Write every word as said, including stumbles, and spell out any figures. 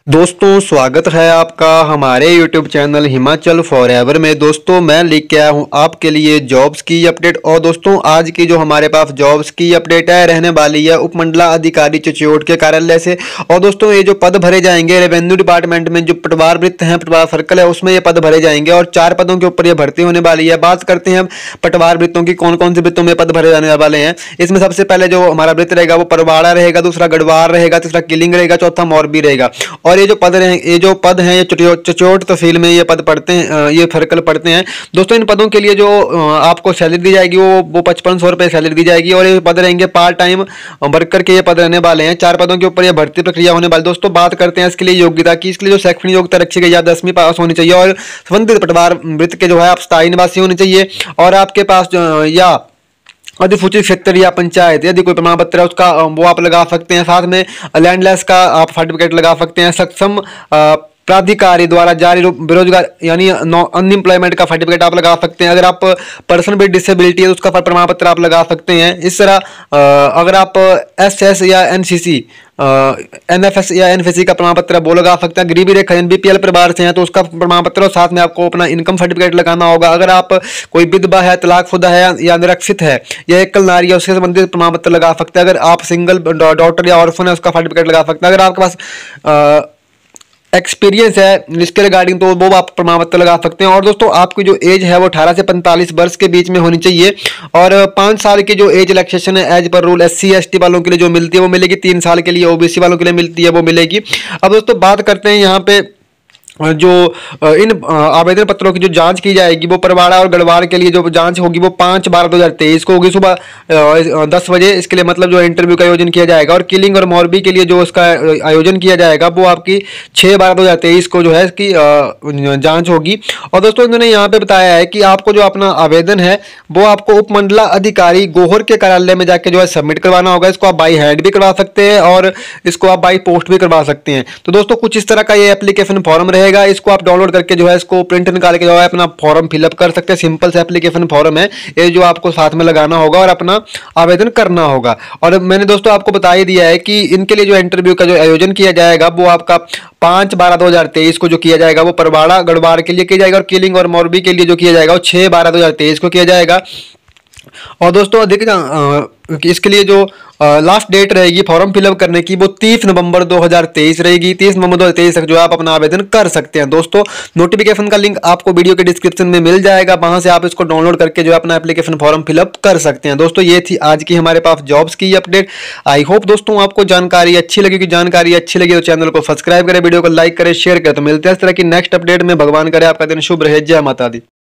दोस्तों स्वागत है आपका हमारे यूट्यूब चैनल हिमाचल फॉरएवर में। दोस्तों मैं लेके आया हूं आपके लिए जॉब्स की अपडेट। और दोस्तों आज की जो हमारे पास जॉब्स की अपडेट है रहने वाली है उपमंडला अधिकारी चिचोट के कार्यालय से। और दोस्तों ये जो पद भरे जाएंगे रेवेन्यू डिपार्टमेंट में, जो पटवार वृत्त है, पटवार सर्कल है, उसमें ये पद भरे जाएंगे और चार पदों के ऊपर ये भर्ती होने वाली है। बात करते हैं हम पटवार वृत्तों की, कौन कौन से वृत्तों में पद भरे जाने वाले हैं। इसमें सबसे पहले जो हमारा वृत्त रहेगा वो परवाड़ा रहेगा, दूसरा गढ़वार रहेगा, तीसरा किलिंग रहेगा, चौथा मोरबी रहेगा। और ये जो पद रहे ये जो पद हैं ये चिचोट तहसील में ये पद पढ़ते हैं, ये सर्कल पढ़ते हैं। दोस्तों इन पदों के लिए जो आपको सैलरी दी जाएगी वो वो पचपन सौ रुपये सैलरी दी जाएगी। और ये पद रहेंगे पार्ट टाइम वर्कर के, ये पद रहने वाले हैं। चार पदों के ऊपर ये भर्ती प्रक्रिया होने वाली। दोस्तों बात करते हैं इसके लिए योग्यता की। इसके लिए जो शैक्षणिक योग्यता रखी गई है दसवीं पास होनी चाहिए और संबंधित पटवार वृत्त के जो है आप स्थायी निवासी होने चाहिए। और आपके पास या अधिसूचित क्षेत्र या पंचायत यदि कोई प्रमाण पत्र है उसका वो आप लगा सकते हैं। साथ में लैंडलेस का आप सर्टिफिकेट लगा सकते हैं। सक्षम प्राधिकारी द्वारा जारी बेरोजगार यानी अनएम्प्लॉयमेंट का सर्टिफिकेट आप लगा सकते हैं। अगर आप पर्सन विद डिसेबिलिटी है तो उसका प्रमाण पत्र आप लगा सकते हैं। इस तरह अगर आप एस एस या एनसीसी एन एफ एस या एनएफएससी का प्रमाण पत्र वो लगा सकते हैं। गरीबी रेखा बीपीएल परिवार से हैं तो उसका प्रमाण पत्र और साथ में आपको अपना इनकम सर्टिफिकेट लगाना होगा। अगर आप कोई विधवा है, तलाकशुदा है या निरक्षित है या एकल नारी है उससे संबंधित प्रमाण पत्र लगा सकते हैं। अगर आप सिंगल डॉटर या ऑर्फन है उसका सर्टिफिकेट लगा सकते हैं। अगर आपके पास एक्सपीरियंस है इसके रिगार्डिंग तो वो आप प्रमाण पत्र लगा सकते हैं। और दोस्तों आपकी जो एज है वो अठारह से पैंतालीस वर्ष के बीच में होनी चाहिए। और पाँच साल की जो एज रिलैक्सेशन है एज पर rule S C S T वालों के लिए जो मिलती है वो मिलेगी। तीन साल के लिए ओबीसी वालों के लिए मिलती है वो मिलेगी। अब दोस्तों बात करते हैं यहाँ पे जो इन आवेदन पत्रों की जो जांच की जाएगी वो परवाड़ा और गढ़वार के लिए जो जांच होगी वो पाँच बारह दो हज़ार तेईस को होगी सुबह दस बजे। इसके लिए मतलब जो इंटरव्यू का आयोजन किया जाएगा। और किलिंग और मोरबी के लिए जो उसका आयोजन किया जाएगा वो आपकी छः बारह दो हज़ार तेईस को जो है इसकी जाँच होगी। और दोस्तों इन्होंने यहाँ पे बताया है कि आपको जो अपना आवेदन है वो आपको उपमंडला अधिकारी गोहर के कार्यालय में जाके जो है सबमिट करवाना होगा। इसको आप बाई हैंड भी करवा सकते हैं और इसको आप बाई पोस्ट भी करवा सकते हैं। तो दोस्तों कुछ इस तरह का ये एप्लीकेशन फॉर्म रहेगा। इसको आप डाउनलोड करके जो है इसको प्रिंट निकाल के जो है अपना फॉर्म फिलअप कर सकते हैं। सिंपल से एप्लीकेशन फॉर्म है ये जो आपको साथ में लगाना होगा और अपना आवेदन करना होगा। और मैंने दोस्तों आपको बता ही दिया है कि इनके लिए जो इंटरव्यू का जो आयोजन किया जाएगा वो आपका पाँच बारह दो हज़ार तेईस को जो किया जाएगा वो परवाड़ा गढ़वार के लिए किया जाएगा। और किलिंग और मोरबी के लिए जो किया जाएगा वो छः बारह दो हज़ार तेईस को किया जाएगा। और दोस्तों देखिए इसके लिए जो लास्ट डेट रहेगी फॉर्म फिलअप करने की वो तीस नवंबर दो हज़ार तेईस रहेगी। तीस नवंबर दो हज़ार तेईस तक जो आप अपना आवेदन कर सकते हैं। दोस्तों नोटिफिकेशन का लिंक आपको वीडियो के डिस्क्रिप्शन में मिल जाएगा, वहां से आप इसको डाउनलोड करके जो है अपना एप्लीकेशन फॉर्म फिलअप कर सकते हैं। दोस्तों ये थी आज की हमारे पास जॉब्स की अपडेट। आई होप दोस्तों आपको जानकारी अच्छी लगी। जानकारी अच्छी लगी तो चैनल को सब्सक्राइब करें, वीडियो को लाइक करें, शेयर करें। तो मिलते हैं इस तरह की नेक्स्ट अपडेट में। भगवान करे आपका दिन शुभ रहे। जय माता दी।